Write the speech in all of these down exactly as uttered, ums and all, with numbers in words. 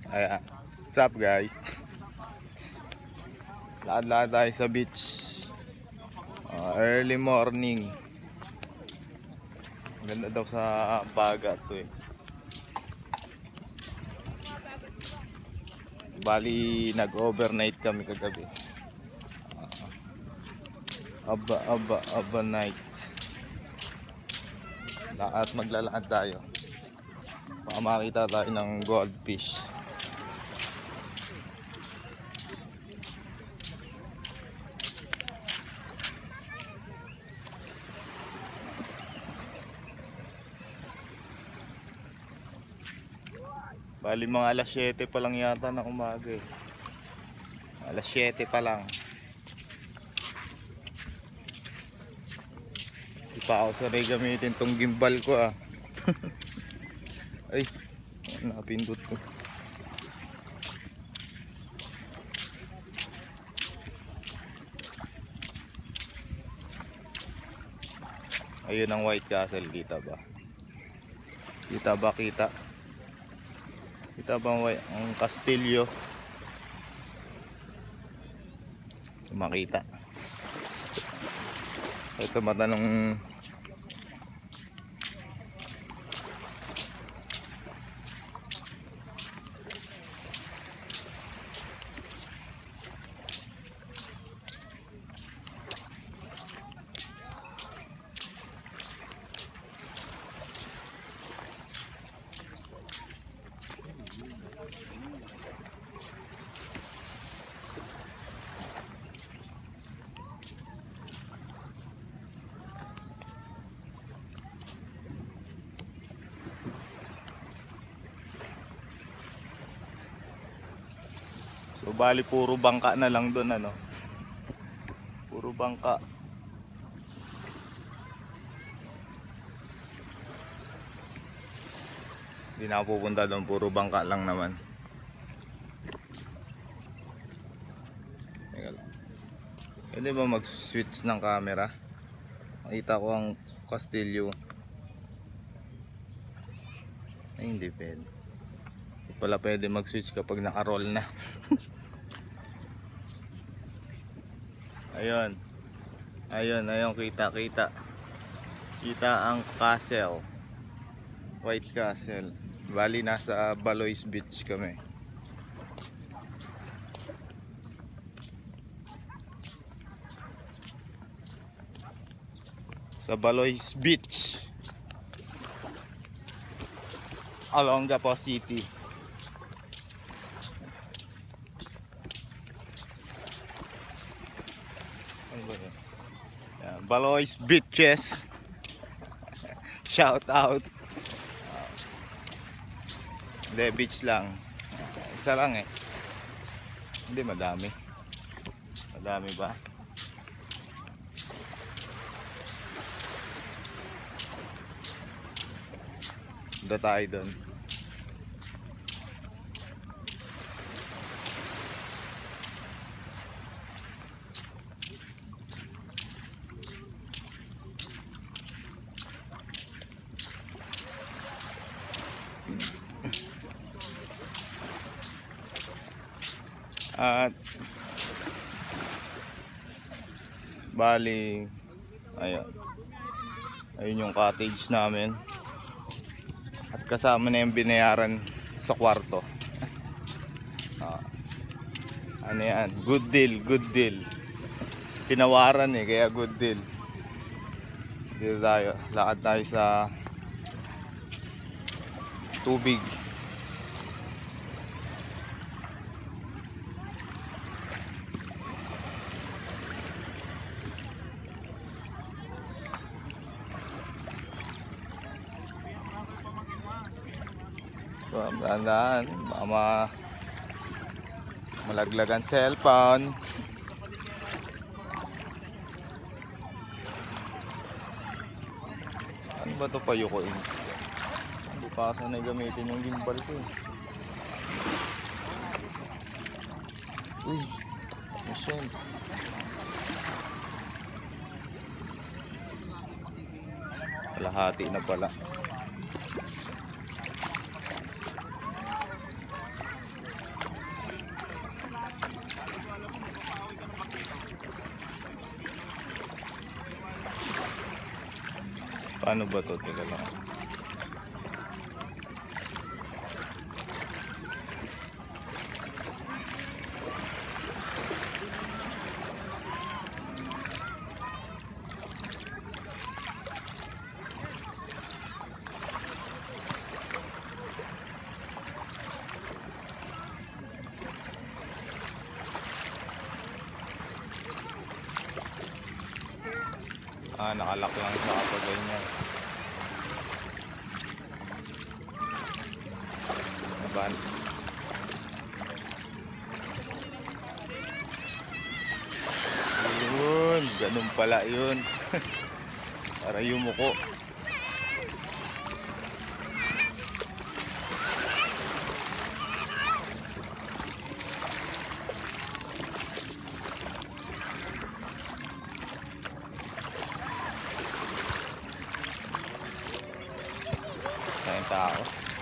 Ayan. What's up guys? Lakad-lakad tayo sa beach. uh, Early morning. Ganda daw sa bagat to eh. Bali nag-overnight kami kagabi. uh, Aba, aba, aba night. Lakad, maglalakad tayo. Baka makita tayo ng goldfish. Bali mga alas siyete pa lang yata na umaga eh. Alas siyete pa lang. Di pa ako sanay gamitin tong gimbal ko ah. Ay, napindot ko. Ayun ang White Castle, kita ba? Kita ba kita? Kita ba ang, ang Castillo? Makita. Ito matanong. So bali puro bangka na lang doon ano. Puro bangka. Hindi na ako pupunta doon, puro bangka lang naman. Teka lang. Pwede ba mag-switch ng camera? Makita ko ang Castillo. Ay hindi pwede. Hindi pala pwede mag-switch kapag naka-roll na. Ayun. Ayun, ayun kita, kita. Kita ang castle. White Castle. Bali nasa Baloy's Beach kami. Sa Baloy's Beach. Olongapo City. Baloy's Beaches. Shout out. Hindi, uh, beach lang. Isa lang eh. Hindi, madami. Madami ba? Punta tayo doon. At bali ayun, ayun yung cottage namin. At kasama na yung binayaran sa kwarto. ah, Ano yan? Good deal, good deal. Tinawaran eh, kaya good deal. Dito tayo, lakad tayo sa tubig. So, dahan-dahan, baka ma malaglag ang cellphone. Ano ba ito payukuin? Bukasan na gamitin yung gimbal ko eh. Uy, mission. Kalahati na pala. Paano ba to? Teka lang. Ah, nakalak lang siya kapag ganyan. Naban. Yun, ganun pala yun. Para yumuko. Sa tao.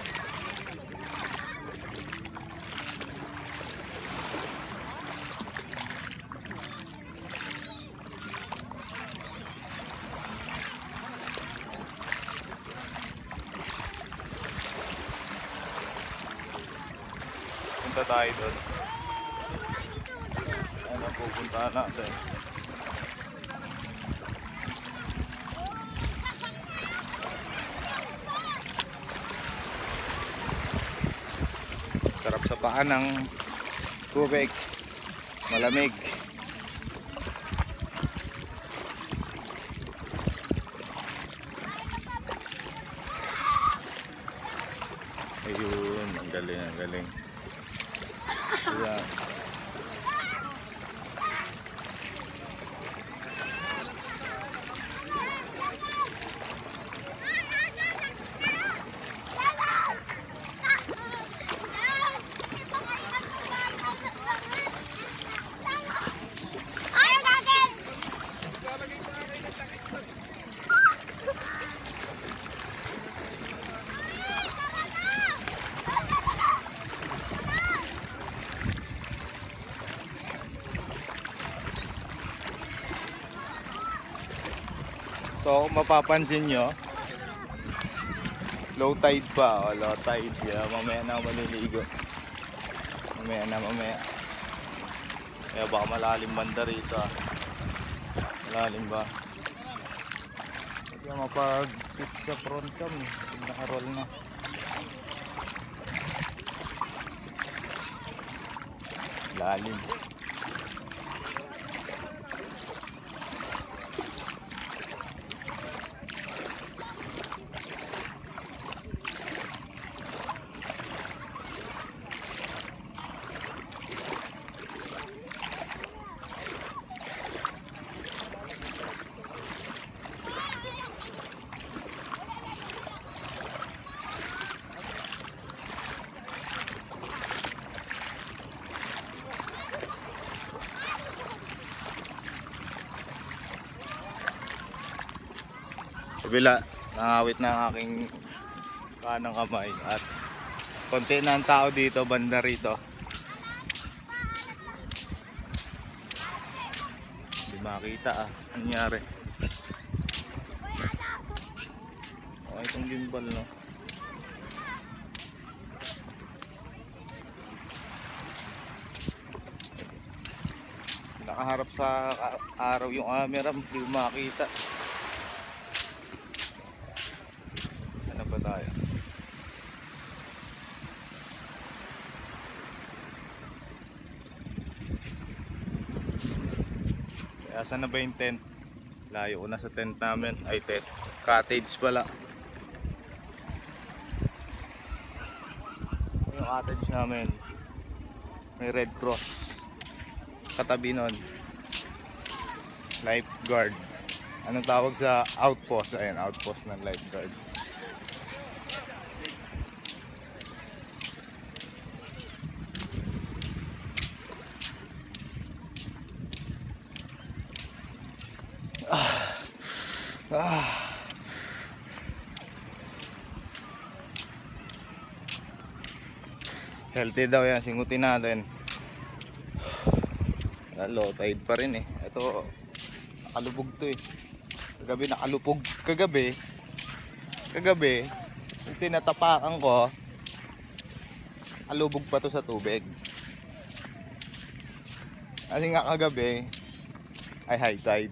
Punta tayo doon. Ano pupuntahan natin? Sarap sa paa ng tubig. Malamig. Ayun, ang galing, ang galing. Ayan. So kung mapapansin nyo, low tide pa, o low tide, yeah, mamaya na maliligo. Mamaya na, mamaya. Kaya baka malalim banda rito, ah. Malalim ba? Kaya mapag-sit sa front cam, naka-roll na. Lalim. Kabila, nangawit na ang aking kanang kamay at konti na ang tao dito, banda rito. Hindi makita, ah, ano nangyari. Okay, itong gimbal, no? Nakaharap sa araw yung camera, hindi makita. Tayo. Kaya saan na ba yung tent? Layo ko na sa tent namin. Ay, tent. Cottage pala. Yung cottage namin, may Red Cross katabi nun. Lifeguard. Anong tawag sa outpost? Ayan, outpost ng lifeguard. Ah. Ah. Healthy daw yan, singutin natin. Low tide pa rin eh. Ito, nakalubog to eh. Kagabi nakalupog kagabi. Kagabi, yung tinatapakan ko, alubog pa to sa tubig. Kasi nga kagabi, ay high tide.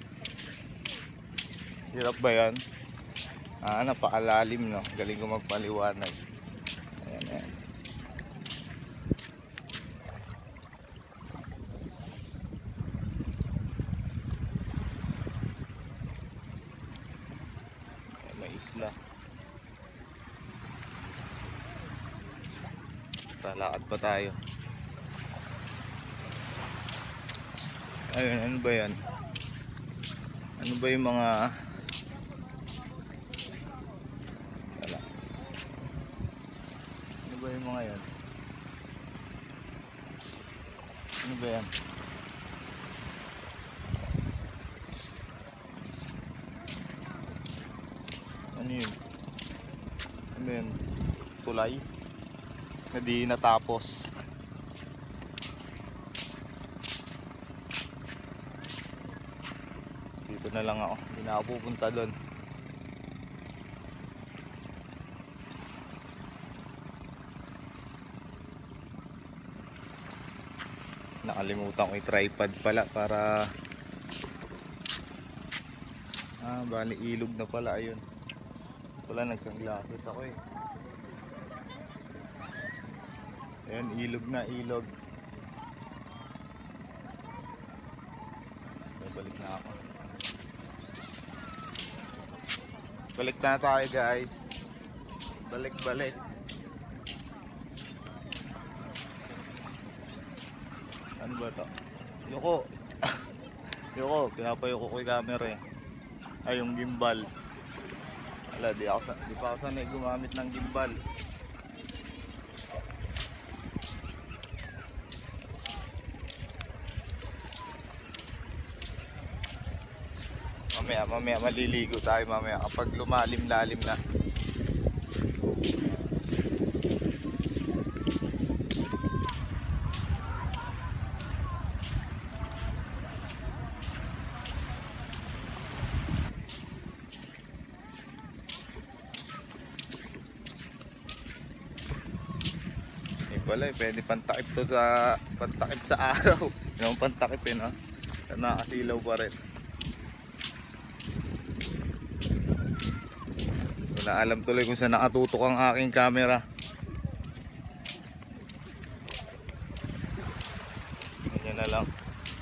Hirap ba yan? Ah, napakalalim, no? Galing ko magpaliwanag. Ayan, ayan. Ayan, may isla. Talakad pa tayo. Ayun, ano ba yan? Ano ba yung mga... Wala. Ano ba yung mga yan? Ano ba yan? Ano yun? Ano yun? Tulay? Na di natapos. Dito na lang ako. Hindi na ako pupunta doon. Nakalimutan ko yung tripod pala para ah, bali ilog na pala. Ayun. Wala, nagsunglasses ako eh. Ayun, ilog na, ilog. Balik na ako. Balik na tayo guys. Balik balik. Ano ba to? Yoko. Yoko, pinapayoko ko yung camera eh. Ay, yung gimbal. Wala, di ako di pa ako sanay gumamit ng gimbal. Mamaya, mamaya maliligo tayo mamaya kapag lumalim-lalim na. Eh pala, eh, pwede pantakip to sa pantakip sa araw. Yung pantakip eh, no? Nakasilaw pa rin. Wala alam tuloy kung saan nakatutok ang aking camera. Ganyan na lang.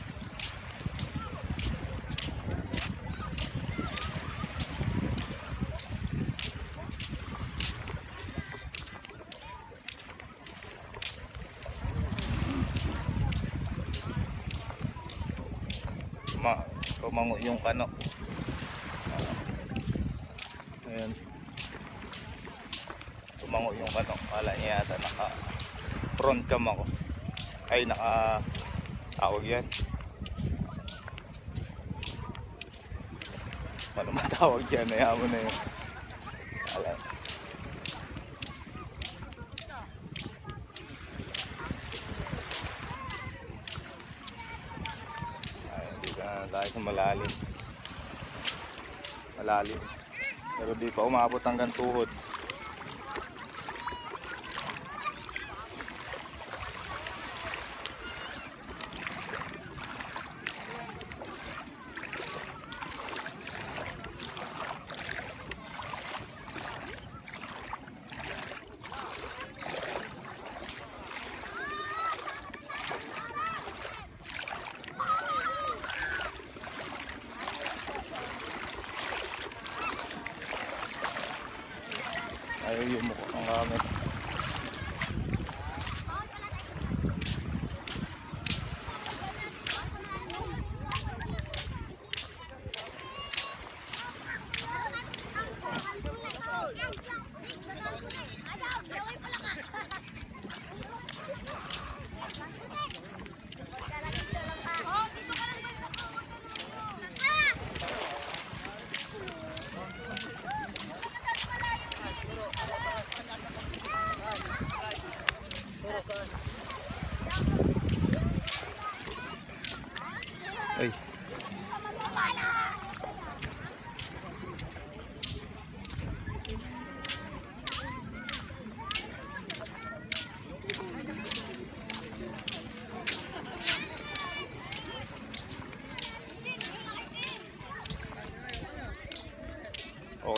Ma tumango yung kano. Ayan. Tumango yung kano. Kala niya yata naka front cam ako. Ay naka tawag yan. Ano matawag yan? Ayaw mo na yun. Alam. Ayan, dito na tayo sa malalim. Malalim. Pero di pa umabot hanggang tuhod.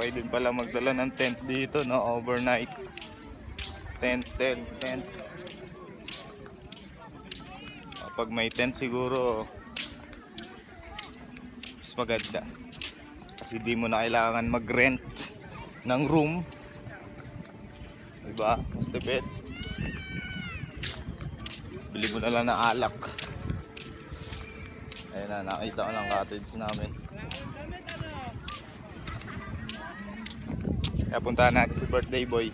Okay din pala magdala ng tent dito, no? Overnight. Tent, tent, tent. Pag may tent siguro mas maganda. Kasi di mo na kailangan mag-rent ng room. Diba? Mas tipid. Bili mo na lang na alak. Ayun na, nakita ko ng cottage namin. Kaya puntahan natin si birthday boy.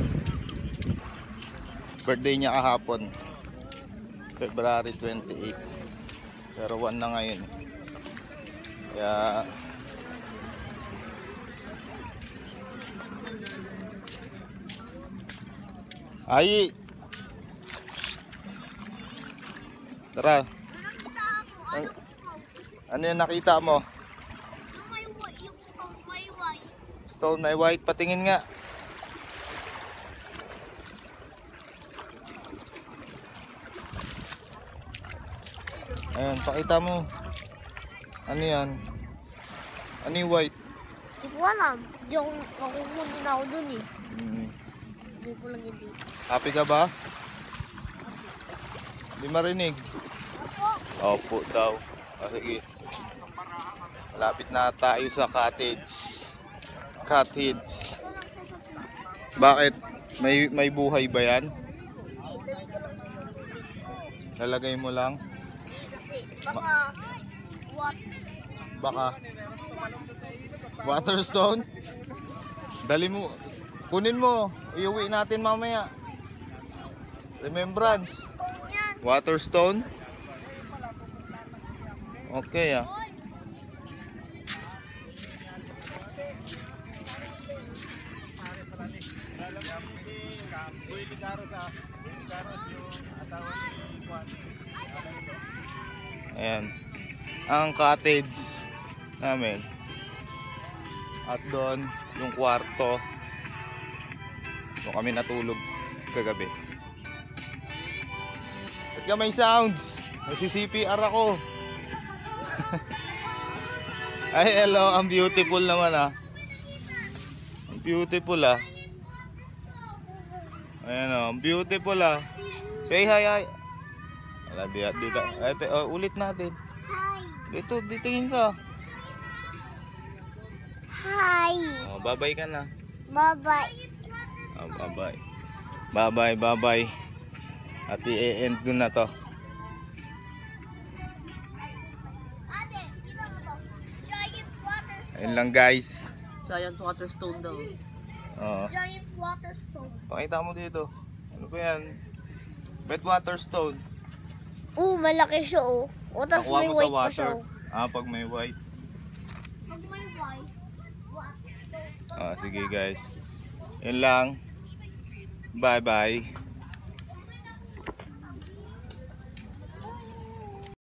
Birthday niya kahapon, February twenty-eighth. Pero one na ngayon. Kaya ay tara. Ano, ano yung nakita mo? Yung stone may white. Stone may white, patingin nga. Ayan, pakita mo. Ano yan? Ano yung white? Hindi ko alam. Hindi ako nakukunin ako dun eh. Hmm. Hindi ko lang hindi. Happy ka ba? Hindi marinig. Opo daw. Ah, sige. Malapit na tayo sa cottage. Cottage. Bakit? May may buhay ba yan? Lalagay mo lang? Kasi baka what? Baka Waterstone? Dali mo. Kunin mo. Iuwi natin mamaya. Remembrance. Stone yan. Waterstone? Okay ah. Ayan. Ang cottage namin. At doon yung kwarto. Doon kami natulog kagabi. At ka may sounds. Nagsi-C P R ako. Ay hello, ang beautiful naman ah. Ang beautiful ah. Ayan oh, ang beautiful ah. Say hi hi. Wala di dito. Ito oh, ulit natin. Hi. Dito, ditingin ka. Hi. Oh, bye-bye ka na. Bye-bye. Oh, bye-bye. Bye-bye, bye-bye. At i-end ko na to. Ate, kita mo to. Giant water stone. Ayun lang guys. Giant water stone daw. Oo. Giant water stone. Pakita mo dito. Ano ba yan? Wet water stone. Oh, malaki siya oh. O, tas Nakuha may mo sa white pa water. siya oh. Ah, pag may white. Pag may white, water stone. Ah, sige guys. Yun lang. Bye-bye.